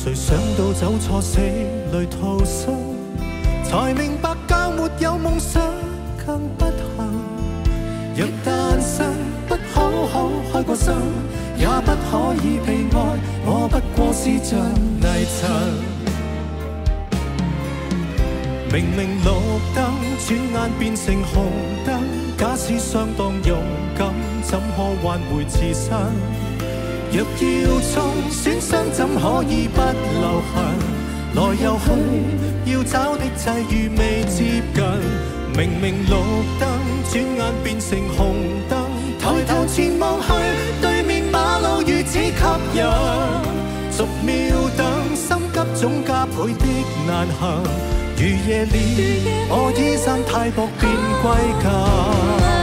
谁想到走錯死里逃生，才明白教沒有夢想更不幸。若誕生不好好開過心，也不可以被愛，我不過是像泥塵。明明綠燈，轉眼變成紅燈。假使相當勇敢，怎可挽回自身？若要衝，損傷怎可以不留痕？來又去，要找的際遇未接近。明明綠燈，轉眼變成紅燈。抬頭前望去，對面馬路如此吸引。逐秒等，心急總加倍的難行。如夜了，我衣衫太薄便歸家。